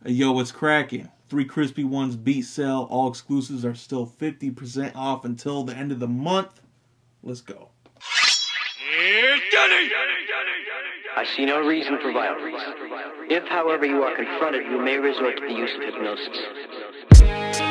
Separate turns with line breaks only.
Yo, what's cracking? 3 Crispy Ones beat sale. All exclusives are still 50% off until the end of the month. Let's go.
I see no reason for violence. If, however, you are confronted, you may resort to the use of hypnosis.